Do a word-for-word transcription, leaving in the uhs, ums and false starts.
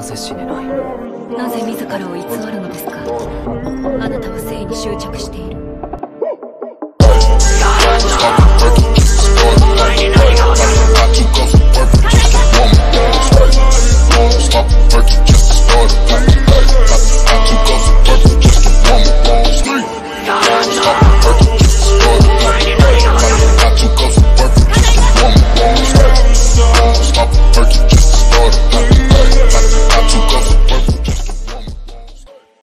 ぜ死ねない？ なぜ自らを偽るのですか？あなたは性に執着している。